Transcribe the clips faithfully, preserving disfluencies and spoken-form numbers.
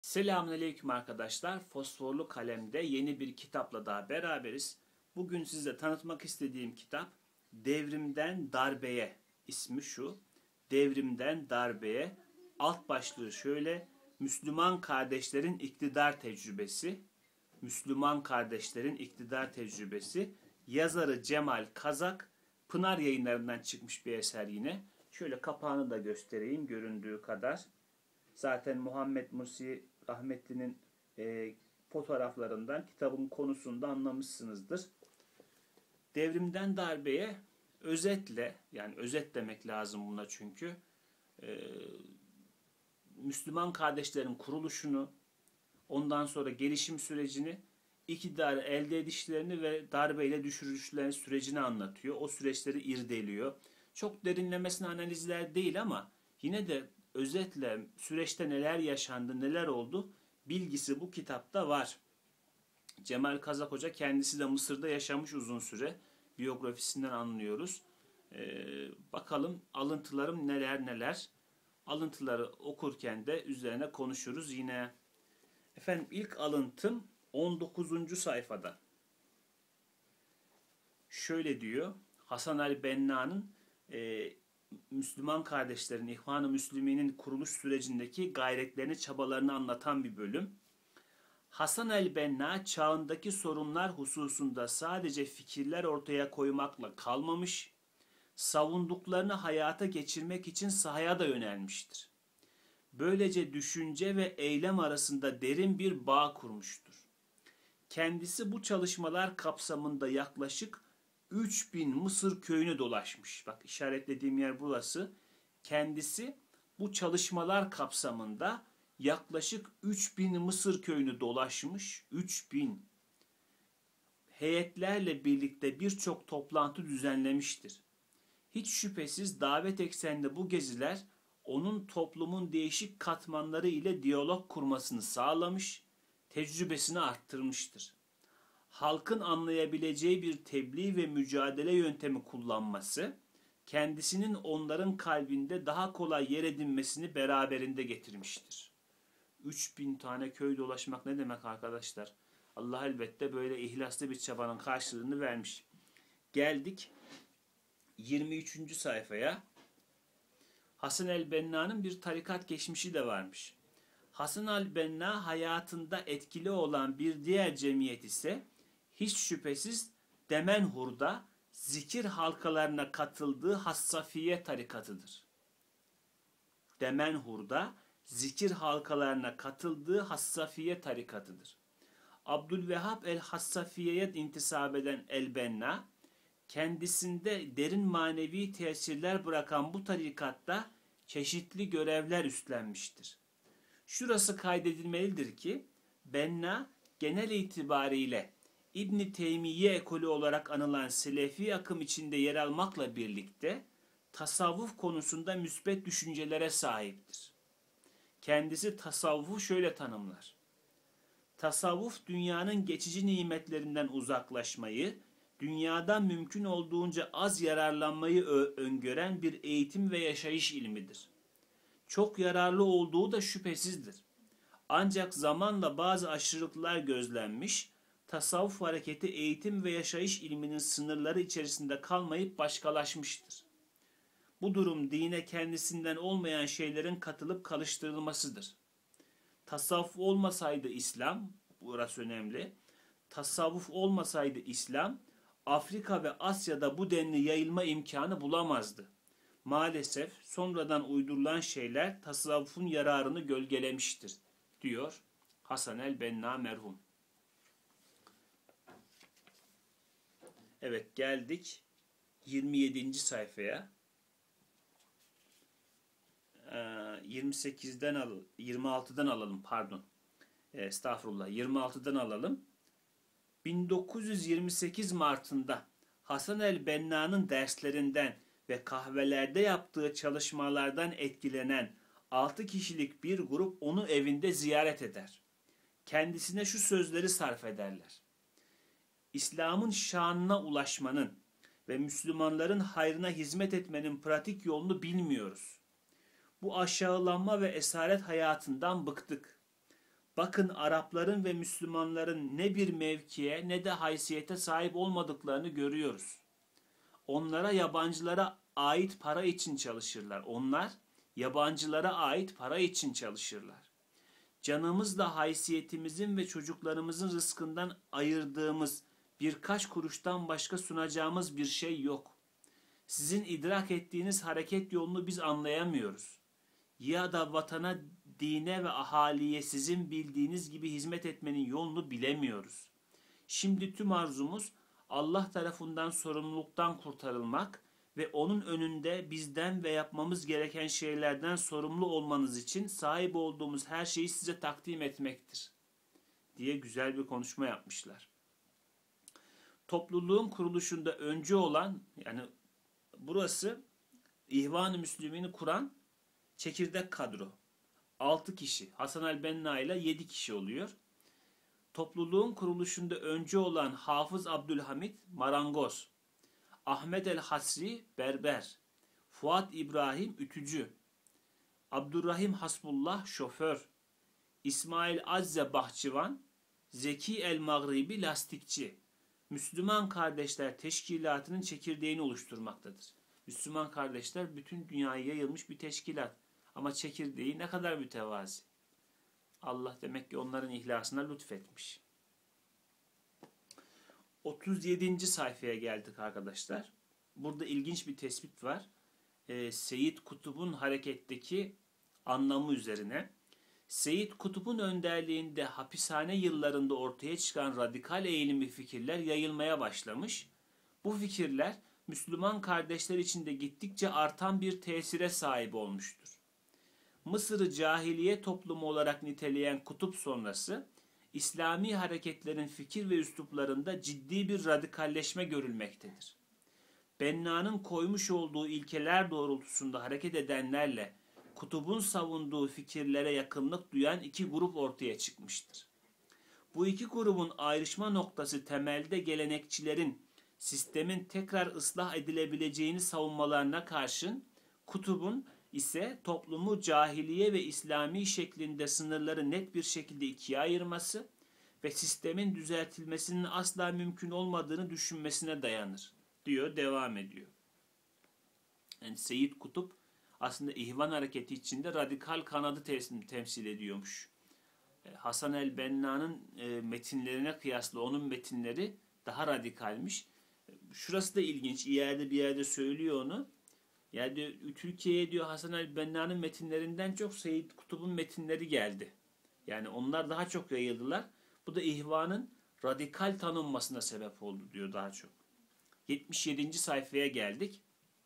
Selamünaleyküm arkadaşlar. Fosforlu Kalem'de yeni bir kitapla daha beraberiz. Bugün size tanıtmak istediğim kitap Devrimden Darbeye. İsmi şu. Devrimden Darbeye. Alt başlığı şöyle. Müslüman kardeşlerin iktidar tecrübesi. Müslüman kardeşlerin iktidar tecrübesi. Yazarı Cemal Kazak. Pınar Yayınlarından çıkmış bir eser yine. Şöyle kapağını da göstereyim göründüğü kadar. Zaten Muhammed Musi Rahmetli'nin e, fotoğraflarından kitabın konusunda anlamışsınızdır. Devrimden darbeye özetle, yani özet demek lazım buna çünkü, e, Müslüman kardeşlerin kuruluşunu, ondan sonra gelişim sürecini, iktidarı elde edişlerini ve darbeyle düşürüşlerin sürecini anlatıyor. O süreçleri irdeliyor. Çok derinlemesine analizler değil ama yine de özetle süreçte neler yaşandı, neler oldu bilgisi bu kitapta var. Cemal Kazak Hoca kendisi de Mısır'da yaşamış uzun süre. Biyografisinden anlıyoruz. Ee, bakalım alıntılarım neler neler. Alıntıları okurken de üzerine konuşuruz yine. Efendim ilk alıntım on dokuzuncu sayfada. Şöyle diyor. Hasan el-Benna'nın e, Müslüman kardeşlerin, İhvan-ı Müslümin'in kuruluş sürecindeki gayretlerini, çabalarını anlatan bir bölüm. Hasan el-Benna çağındaki sorunlar hususunda sadece fikirler ortaya koymakla kalmamış, savunduklarını hayata geçirmek için sahaya da yönelmiştir. Böylece düşünce ve eylem arasında derin bir bağ kurmuştur. Kendisi bu çalışmalar kapsamında yaklaşık üç bin Mısır köyünü dolaşmış. Bak işaretlediğim yer burası. Kendisi bu çalışmalar kapsamında yaklaşık üç bin Mısır köyünü dolaşmış. üç bin heyetlerle birlikte birçok toplantı düzenlemiştir. Hiç şüphesiz davet ekseninde bu geziler onun toplumun değişik katmanları ile diyalog kurmasını sağlamış, tecrübesini arttırmıştır. Halkın anlayabileceği bir tebliğ ve mücadele yöntemi kullanması, kendisinin onların kalbinde daha kolay yer edinmesini beraberinde getirmiştir. üç bin tane köy dolaşmak ne demek arkadaşlar? Allah elbette böyle ihlaslı bir çabanın karşılığını vermiş. Geldik yirmi üçüncü sayfaya. Hasan el-Benna'nın bir tarikat geçmişi de varmış. Hasan el-Benna hayatında etkili olan bir diğer cemiyet ise hiç şüphesiz Demenhur'da zikir halkalarına katıldığı Hassafiye tarikatıdır. Demenhur'da zikir halkalarına katıldığı Hassafiye tarikatıdır. Abdülvehhab el-Hassafiye'ye intisap eden el-Benna, kendisinde derin manevi tesirler bırakan bu tarikatta çeşitli görevler üstlenmiştir. Şurası kaydedilmelidir ki, Benna genel itibariyle İbn-i Teymiye ekolü olarak anılan Selefi akım içinde yer almakla birlikte tasavvuf konusunda müsbet düşüncelere sahiptir. Kendisi tasavvufu şöyle tanımlar. Tasavvuf dünyanın geçici nimetlerinden uzaklaşmayı, dünyadan mümkün olduğunca az yararlanmayı öngören bir eğitim ve yaşayış ilmidir. Çok yararlı olduğu da şüphesizdir. Ancak zamanla bazı aşırılıklar gözlenmiş, tasavvuf hareketi eğitim ve yaşayış ilminin sınırları içerisinde kalmayıp başkalaşmıştır. Bu durum dine kendisinden olmayan şeylerin katılıp karıştırılmasıdır. Tasavvuf olmasaydı İslam, burası önemli, tasavvuf olmasaydı İslam, Afrika ve Asya'da bu denli yayılma imkanı bulamazdı. Maalesef sonradan uydurulan şeyler tasavvufun yararını gölgelemiştir, diyor Hasan el-Benna merhum. Evet geldik yirmi yedinci sayfaya. yirmi sekizden al, yirmi altıdan alalım pardon. Estağfurullah yirmi altıdan alalım. bin dokuz yüz yirmi sekiz Mart'ında Hasan el-Benna'nın derslerinden ve kahvelerde yaptığı çalışmalardan etkilenen altı kişilik bir grup onu evinde ziyaret eder. Kendisine şu sözleri sarf ederler. İslam'ın şanına ulaşmanın ve Müslümanların hayrına hizmet etmenin pratik yolunu bilmiyoruz. Bu aşağılanma ve esaret hayatından bıktık. Bakın Arapların ve Müslümanların ne bir mevkiye ne de haysiyete sahip olmadıklarını görüyoruz. Onlara yabancılara ait para için çalışırlar. Onlar yabancılara ait para için çalışırlar. Canımızla haysiyetimizin ve çocuklarımızın rızkından ayırdığımız birkaç kuruştan başka sunacağımız bir şey yok. Sizin idrak ettiğiniz hareket yolunu biz anlayamıyoruz. Ya da vatana, dine ve ahaliye sizin bildiğiniz gibi hizmet etmenin yolunu bilemiyoruz. Şimdi tüm arzumuz Allah tarafından sorumluluktan kurtarılmak ve onun önünde bizden ve yapmamız gereken şeylerden sorumlu olmanız için sahip olduğumuz her şeyi size takdim etmektir diye güzel bir konuşma yapmışlar. Topluluğun kuruluşunda öncü olan, yani burası İhvan-ı Müslümin'i kuran çekirdek kadro. altı kişi. Hasan el-Benna ile yedi kişi oluyor. Topluluğun kuruluşunda öncü olan Hafız Abdülhamid marangoz, Ahmet el-Hasri berber, Fuat İbrahim ütücü, Abdurrahim Hasbullah şoför, İsmail Azze bahçıvan, Zeki el-Mağribi lastikçi. Müslüman Kardeşler Teşkilatı'nın çekirdeğini oluşturmaktadır. Müslüman Kardeşler bütün dünyaya yayılmış bir teşkilat. Ama çekirdeği ne kadar mütevazi. Allah demek ki onların ihlasına lütfetmiş. otuz yedinci sayfaya geldik arkadaşlar. Burada ilginç bir tespit var. Ee, Seyyid Kutup'un hareketteki anlamı üzerine. Seyyid Kutup'un önderliğinde hapishane yıllarında ortaya çıkan radikal eğilimli fikirler yayılmaya başlamış. Bu fikirler Müslüman kardeşler içinde gittikçe artan bir tesire sahip olmuştur. Mısır'ı cahiliye toplumu olarak niteleyen Kutup sonrası, İslami hareketlerin fikir ve üsluplarında ciddi bir radikalleşme görülmektedir. Benna'nın koymuş olduğu ilkeler doğrultusunda hareket edenlerle Kutup'un savunduğu fikirlere yakınlık duyan iki grup ortaya çıkmıştır. Bu iki grubun ayrışma noktası temelde gelenekçilerin sistemin tekrar ıslah edilebileceğini savunmalarına karşın, Kutup'un ise toplumu cahiliye ve İslami şeklinde sınırları net bir şekilde ikiye ayırması ve sistemin düzeltilmesinin asla mümkün olmadığını düşünmesine dayanır diyor, devam ediyor. Yani Seyyid Kutup aslında İhvan hareketi içinde radikal kanadı temsil ediyormuş. Hasan el-Benna'nın metinlerine kıyasla onun metinleri daha radikalmiş. Şurası da ilginç. İleride bir yerde söylüyor onu. Yani diyor, Türkiye'ye diyor Hasan el-Benna'nın metinlerinden çok Seyyid Kutup'un metinleri geldi. Yani onlar daha çok yayıldılar. Bu da ihvanın radikal tanınmasına sebep oldu diyor daha çok. yetmiş yedinci sayfaya geldik.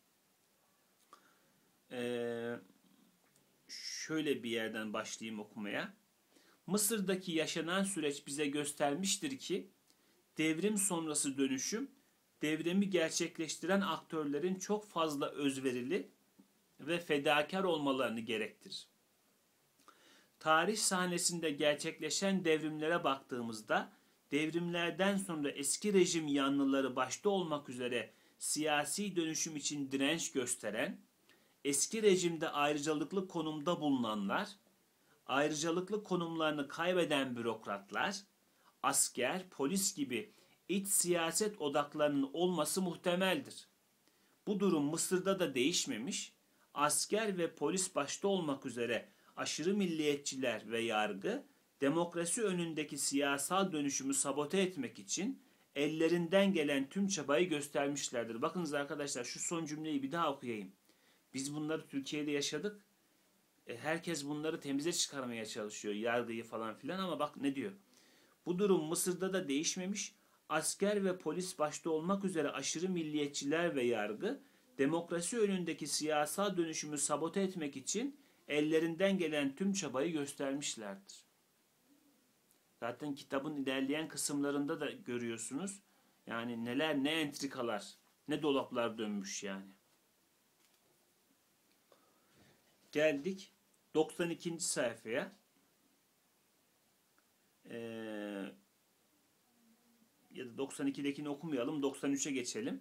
Ee, şöyle bir yerden başlayayım okumaya. Mısır'daki yaşanan süreç bize göstermiştir ki devrim sonrası dönüşüm devrimi gerçekleştiren aktörlerin çok fazla özverili ve fedakar olmalarını gerektirir. Tarih sahnesinde gerçekleşen devrimlere baktığımızda devrimlerden sonra eski rejim yanlıları başta olmak üzere siyasi dönüşüm için direnç gösteren, eski rejimde ayrıcalıklı konumda bulunanlar, ayrıcalıklı konumlarını kaybeden bürokratlar, asker, polis gibi iç siyaset odaklarının olması muhtemeldir. Bu durum Mısır'da da değişmemiş, asker ve polis başta olmak üzere aşırı milliyetçiler ve yargı, demokrasi önündeki siyasal dönüşümü sabote etmek için ellerinden gelen tüm çabayı göstermişlerdir. Bakınız arkadaşlar, şu son cümleyi bir daha okuyayım. Biz bunları Türkiye'de yaşadık. E, herkes bunları temize çıkarmaya çalışıyor, yargıyı falan filan, ama bak ne diyor. Bu durum Mısır'da da değişmemiş, asker ve polis başta olmak üzere aşırı milliyetçiler ve yargı, demokrasi önündeki siyasal dönüşümü sabote etmek için ellerinden gelen tüm çabayı göstermişlerdir. Zaten kitabın ilerleyen kısımlarında da görüyorsunuz. Yani neler, ne entrikalar, ne dolaplar dönmüş yani. Geldik doksan ikinci sayfaya. Ee, ya da doksan ikidekini okumayalım, doksan üçe geçelim.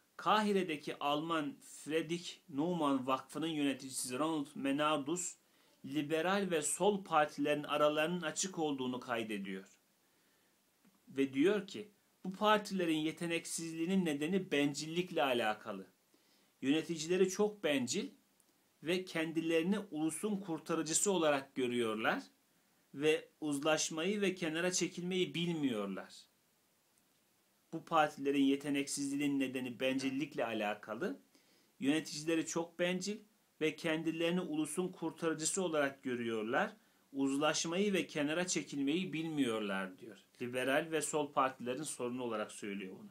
Kahire'deki Alman Friedrich Naumann Vakfı'nın yöneticisi Ronald Menardus, liberal ve sol partilerin aralarının açık olduğunu kaydediyor. Ve diyor ki, bu partilerin yeteneksizliğinin nedeni bencillikle alakalı. Yöneticileri çok bencil ve kendilerini ulusun kurtarıcısı olarak görüyorlar ve uzlaşmayı ve kenara çekilmeyi bilmiyorlar. Bu partilerin yeteneksizliğinin nedeni bencillikle alakalı. Yöneticileri çok bencil ve kendilerini ulusun kurtarıcısı olarak görüyorlar. Uzlaşmayı ve kenara çekilmeyi bilmiyorlar diyor. Liberal ve sol partilerin sorunu olarak söylüyor bunu.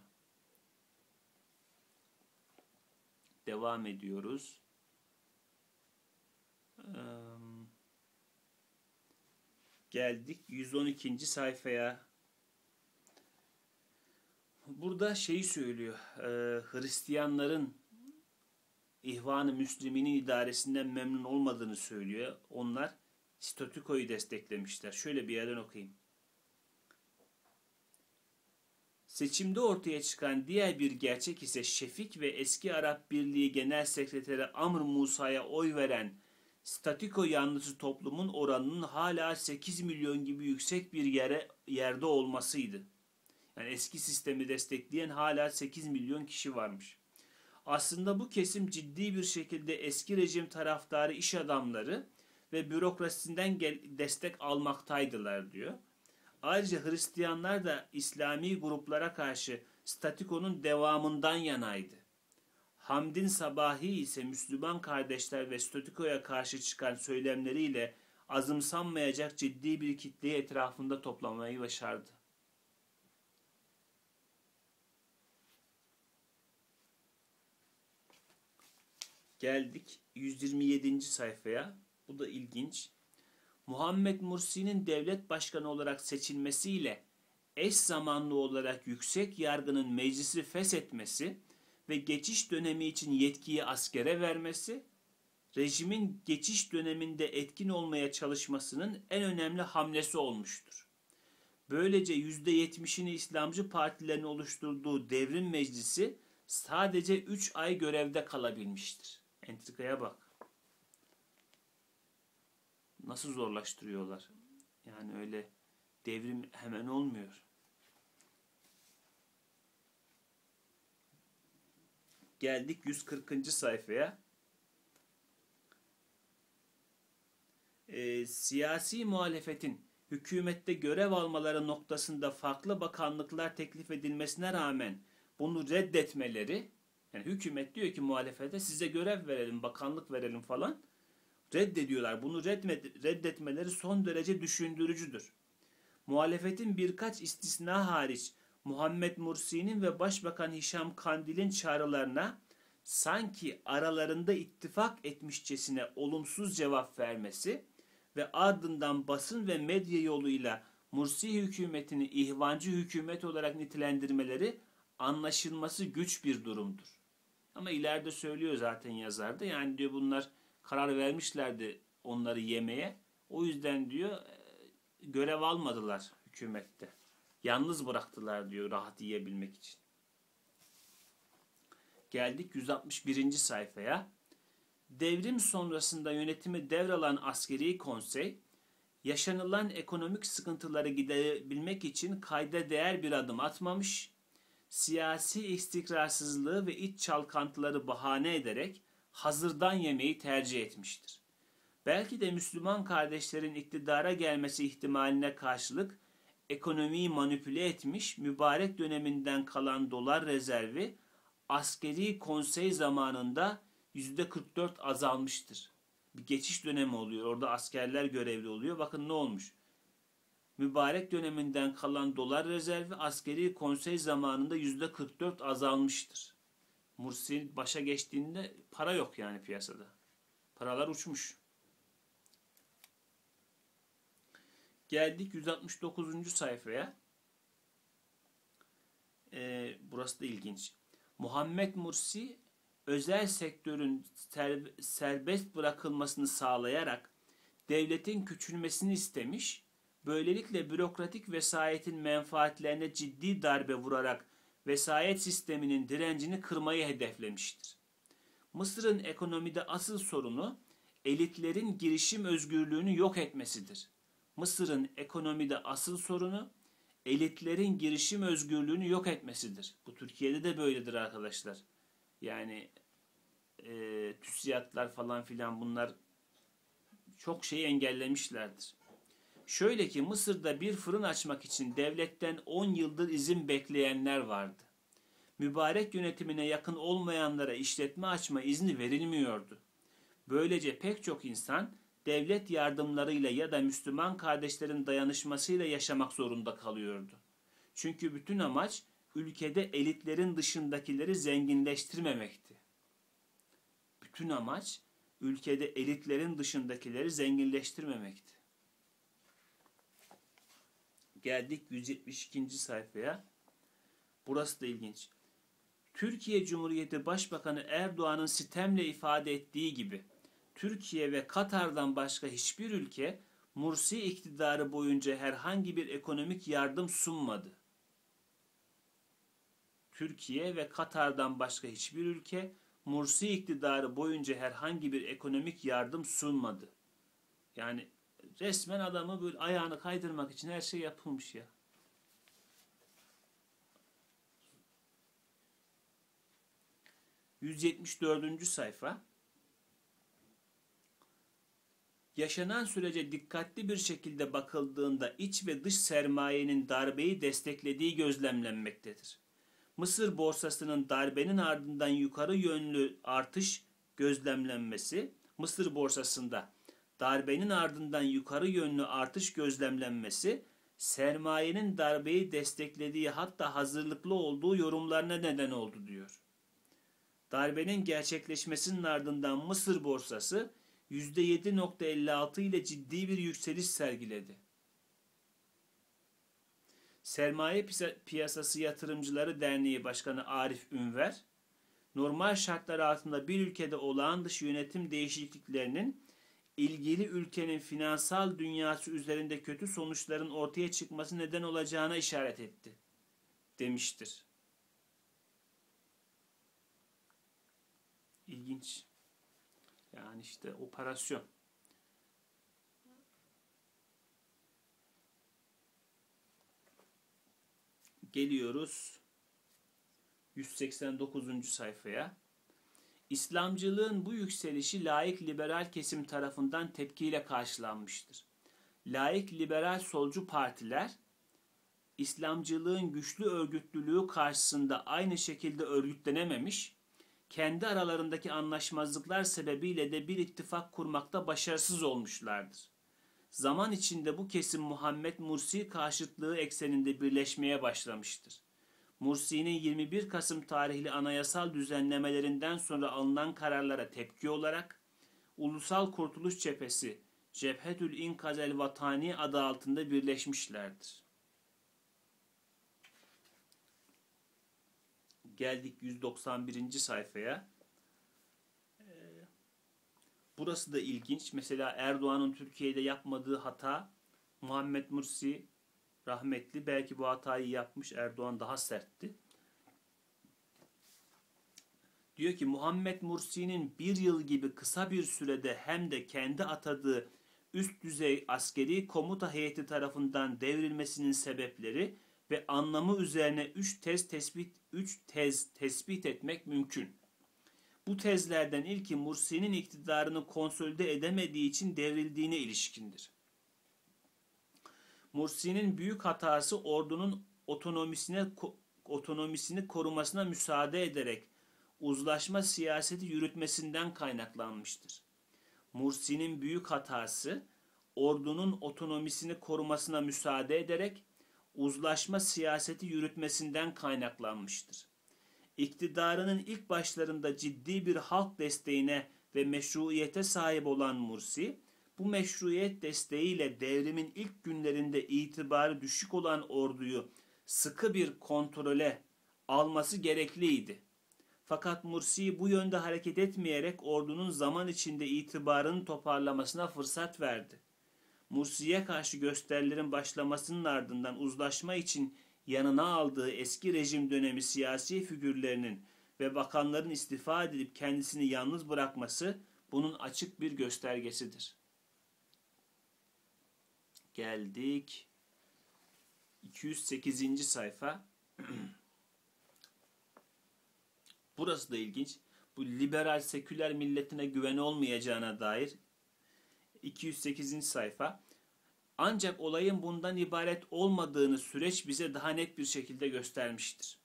Devam ediyoruz. Geldik yüz on ikinci sayfaya. Burada şeyi söylüyor. Hristiyanların İhvan-ı Müslümin'in idaresinden memnun olmadığını söylüyor. Onlar statükoyu desteklemişler. Şöyle bir yerden okuyayım. Seçimde ortaya çıkan diğer bir gerçek ise Şefik ve eski Arap Birliği Genel Sekreteri Amr Musa'ya oy veren statüko yanlısı toplumun oranının hala sekiz milyon gibi yüksek bir yere yerde olmasıydı. Yani eski sistemi destekleyen hala sekiz milyon kişi varmış. Aslında bu kesim ciddi bir şekilde eski rejim taraftarı iş adamları ve bürokrasisinden destek almaktaydılar diyor. Ayrıca Hristiyanlar da İslami gruplara karşı statükonun devamından yanaydı. Hamdin Sabahi ise Müslüman kardeşler ve statükoya karşı çıkan söylemleriyle azımsanmayacak ciddi bir kitleyi etrafında toplamayı başardı. Geldik yüz yirmi yedinci sayfaya. Bu da ilginç. Muhammed Mursi'nin devlet başkanı olarak seçilmesiyle eş zamanlı olarak yüksek yargının meclisi feshetmesi ve geçiş dönemi için yetkiyi askere vermesi, rejimin geçiş döneminde etkin olmaya çalışmasının en önemli hamlesi olmuştur. Böylece yüzde yetmişini İslamcı partilerin oluşturduğu devrim meclisi sadece üç ay görevde kalabilmiştir. Entrikaya bak. Nasıl zorlaştırıyorlar. Yani öyle devrim hemen olmuyor. Geldik yüz kırkıncı sayfaya. Ee, siyasi muhalefetin hükümette görev almaları noktasında farklı bakanlıklar teklif edilmesine rağmen bunu reddetmeleri, yani hükümet diyor ki muhalefete size görev verelim, bakanlık verelim falan, reddediyorlar. Bunu reddetmeleri son derece düşündürücüdür. Muhalefetin birkaç istisna hariç Muhammed Mursi'nin ve Başbakan Hişam Kandil'in çağrılarına sanki aralarında ittifak etmişçesine olumsuz cevap vermesi ve ardından basın ve medya yoluyla Mursi hükümetini ihvancı hükümet olarak nitelendirmeleri anlaşılması güç bir durumdur. Ama ileride söylüyor zaten yazarda, yani diyor bunlar karar vermişlerdi onları yemeye. O yüzden diyor görev almadılar hükümette. Yalnız bıraktılar diyor rahat yiyebilmek için. Geldik yüz altmış birinci sayfaya. Devrim sonrasında yönetimi devralan askeri konsey, yaşanılan ekonomik sıkıntıları giderebilmek için kayda değer bir adım atmamış, siyasi istikrarsızlığı ve iç çalkantıları bahane ederek hazırdan yemeği tercih etmiştir. Belki de Müslüman kardeşlerin iktidara gelmesi ihtimaline karşılık ekonomiyi manipüle etmiş, mübarek döneminden kalan dolar rezervi askeri konsey zamanında yüzde kırk dört azalmıştır. Bir geçiş dönemi oluyor. Orada askerler görevli oluyor. Bakın ne olmuş. Mübarek döneminden kalan dolar rezervi askeri konsey zamanında yüzde kırk dört azalmıştır. Mursi başa geçtiğinde para yok yani piyasada. Paralar uçmuş. Geldik yüz altmış dokuzuncu sayfaya. Ee, burası da ilginç. Muhammed Mursi özel sektörün serbest bırakılmasını sağlayarak devletin küçülmesini istemiş, böylelikle bürokratik vesayetin menfaatlerine ciddi darbe vurarak vesayet sisteminin direncini kırmayı hedeflemiştir. Mısır'ın ekonomide asıl sorunu elitlerin girişim özgürlüğünü yok etmesidir. Mısır'ın ekonomide asıl sorunu elitlerin girişim özgürlüğünü yok etmesidir. Bu Türkiye'de de böyledir arkadaşlar. Yani e, TÜSİAD'lar falan filan bunlar çok şeyi engellemişlerdir. Şöyle ki Mısır'da bir fırın açmak için devletten on yıldır izin bekleyenler vardı. Mübarek yönetimine yakın olmayanlara işletme açma izni verilmiyordu. Böylece pek çok insan devlet yardımlarıyla ya da Müslüman kardeşlerin dayanışmasıyla yaşamak zorunda kalıyordu. Çünkü bütün amaç ülkede elitlerin dışındakileri zenginleştirmemekti. Bütün amaç ülkede elitlerin dışındakileri zenginleştirmemekti. Geldik yüz yetmiş ikinci sayfaya. Burası da ilginç. Türkiye Cumhuriyeti Başbakanı Erdoğan'ın sitemle ifade ettiği gibi Türkiye ve Katar'dan başka hiçbir ülke Mursi iktidarı boyunca herhangi bir ekonomik yardım sunmadı. Türkiye ve Katar'dan başka hiçbir ülke Mursi iktidarı boyunca herhangi bir ekonomik yardım sunmadı. Yani resmen adamı böyle ayağını kaydırmak için her şey yapılmış ya. yüz yetmiş dördüncü sayfa. Yaşanan sürece dikkatli bir şekilde bakıldığında iç ve dış sermayenin darbeyi desteklediği gözlemlenmektedir. Mısır borsasının darbenin ardından yukarı yönlü artış gözlemlenmesi, Mısır borsasında darbenin ardından yukarı yönlü artış gözlemlenmesi, sermayenin darbeyi desteklediği hatta hazırlıklı olduğu yorumlarına neden oldu diyor. Darbenin gerçekleşmesinin ardından Mısır borsası yüzde yedi virgül elli altı ile ciddi bir yükseliş sergiledi. Sermaye Piyasası Yatırımcıları Derneği Başkanı Arif Ünver, normal şartlar altında bir ülkede olağan dışı yönetim değişikliklerinin ilgili ülkenin finansal dünyası üzerinde kötü sonuçların ortaya çıkması neden olacağına işaret etti, demiştir. İlginç. Yani işte operasyon. Geliyoruz yüz seksen dokuzuncu sayfaya. İslamcılığın bu yükselişi laik liberal kesim tarafından tepkiyle karşılanmıştır. Laik liberal solcu partiler İslamcılığın güçlü örgütlülüğü karşısında aynı şekilde örgütlenememiş, kendi aralarındaki anlaşmazlıklar sebebiyle de bir ittifak kurmakta başarısız olmuşlardır. Zaman içinde bu kesim Muhammed Mursi karşıtlığı ekseninde birleşmeye başlamıştır. Mursi'nin yirmi bir Kasım tarihli anayasal düzenlemelerinden sonra alınan kararlara tepki olarak Ulusal Kurtuluş Cephesi Cephetül İnkaz el Vatani adı altında birleşmişlerdir. Geldik yüz doksan birinci sayfaya. Burası da ilginç. Mesela Erdoğan'ın Türkiye'de yapmadığı hata, Muhammed Mursi rahmetli belki bu hatayı yapmış, Erdoğan daha sertti. Diyor ki Muhammed Mursi'nin bir yıl gibi kısa bir sürede hem de kendi atadığı üst düzey askeri komuta heyeti tarafından devrilmesinin sebepleri ve anlamı üzerine üç tez tespit üç tez tespit etmek mümkün. Bu tezlerden ilki Mursi'nin iktidarını konsolide edemediği için devrildiğine ilişkindir. Mursi'nin büyük hatası ordunun otonomisine otonomisini korumasına müsaade ederek uzlaşma siyaseti yürütmesinden kaynaklanmıştır. Mursi'nin büyük hatası ordunun otonomisini korumasına müsaade ederek uzlaşma siyaseti yürütmesinden kaynaklanmıştır. İktidarının ilk başlarında ciddi bir halk desteğine ve meşruiyete sahip olan Mursi, bu meşruiyet desteğiyle devrimin ilk günlerinde itibarı düşük olan orduyu sıkı bir kontrole alması gerekliydi. Fakat Mursi bu yönde hareket etmeyerek ordunun zaman içinde itibarını toparlamasına fırsat verdi. Mursi'ye karşı gösterilerin başlamasının ardından uzlaşma için yanına aldığı eski rejim dönemi siyasi figürlerinin ve bakanların istifa edip kendisini yalnız bırakması bunun açık bir göstergesidir. Geldik iki yüz sekizinci sayfa. Burası da ilginç. Bu liberal seküler milletine güven olmayacağına dair iki yüz sekizinci sayfa. Ancak olayın bundan ibaret olmadığını süreç bize daha net bir şekilde göstermiştir.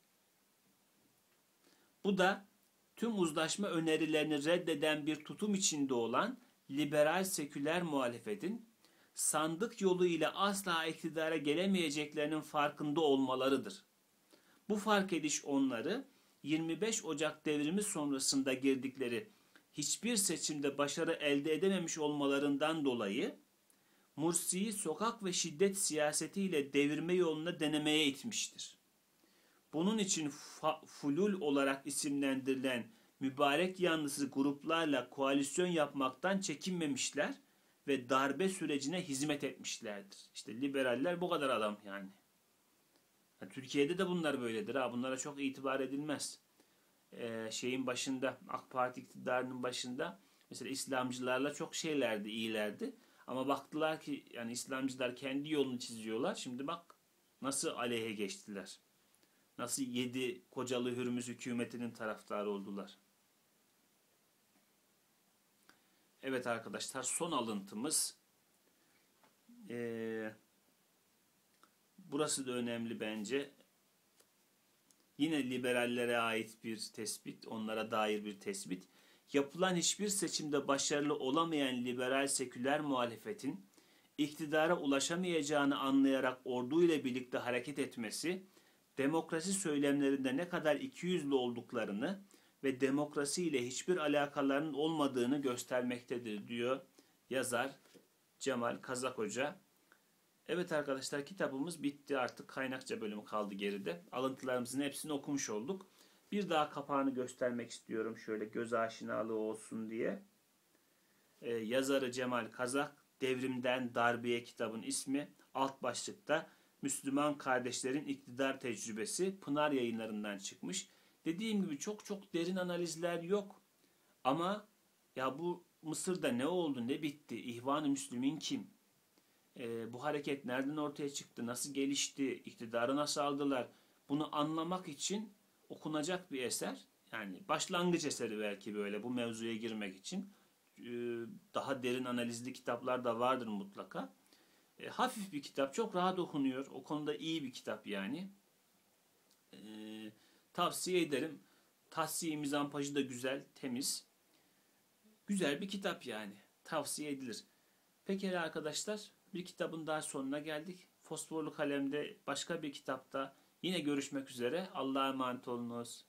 Bu da tüm uzlaşma önerilerini reddeden bir tutum içinde olan liberal seküler muhalefetin sandık yoluyla asla iktidara gelemeyeceklerinin farkında olmalarıdır. Bu fark ediş onları yirmi beş Ocak devrimi sonrasında girdikleri hiçbir seçimde başarı elde edememiş olmalarından dolayı Mursi'yi sokak ve şiddet siyasetiyle devirme yoluna denemeye itmiştir. Bunun için fulul olarak isimlendirilen mübarek yanlısı gruplarla koalisyon yapmaktan çekinmemişler ve darbe sürecine hizmet etmişlerdir. İşte liberaller bu kadar adam yani. Yani Türkiye'de de bunlar böyledir. Ha, bunlara çok itibar edilmez. Ee, şeyin başında, AK Parti iktidarının başında mesela İslamcılarla çok şeylerdi, iyilerdi. Ama baktılar ki yani İslamcılar kendi yolunu çiziyorlar. Şimdi bak nasıl aleyhe geçtiler. Nasıl yedi kocalı Hürmüz hükümetinin taraftarı oldular. Evet arkadaşlar, son alıntımız. Ee, burası da önemli bence. Yine liberallere ait bir tespit, onlara dair bir tespit. Yapılan hiçbir seçimde başarılı olamayan liberal seküler muhalefetin iktidara ulaşamayacağını anlayarak orduyla birlikte hareket etmesi, demokrasi söylemlerinde ne kadar ikiyüzlü olduklarını ve demokrasiyle hiçbir alakalarının olmadığını göstermektedir diyor yazar Cemal Kazak Hoca. Evet arkadaşlar, kitabımız bitti, artık kaynakça bölümü kaldı geride. Alıntılarımızın hepsini okumuş olduk. Bir daha kapağını göstermek istiyorum şöyle göz aşinalığı olsun diye. Ee, yazarı Cemal Kazak, Devrimden Darbeye kitabın ismi. Alt başlıkta Müslüman Kardeşlerin İktidar Tecrübesi, Pınar Yayınlarından çıkmış. Dediğim gibi çok çok derin analizler yok. Ama ya bu Mısır'da ne oldu, ne bitti? İhvan-ı Müslümin kim? Ee, bu hareket nereden ortaya çıktı? Nasıl gelişti? İktidarı nasıl aldılar? Bunu anlamak için okunacak bir eser. Yani başlangıç eseri belki böyle bu mevzuya girmek için. Ee, daha derin analizli kitaplar da vardır mutlaka. E, hafif bir kitap, çok rahat okunuyor. O konuda iyi bir kitap yani. E, tavsiye ederim. Tahsiye mizampajı da güzel, temiz. Güzel bir kitap yani. Tavsiye edilir. Pekala arkadaşlar, bir kitabın daha sonuna geldik. Fosforlu Kalem'de başka bir kitapta yine görüşmek üzere. Allah'a emanet olunuz.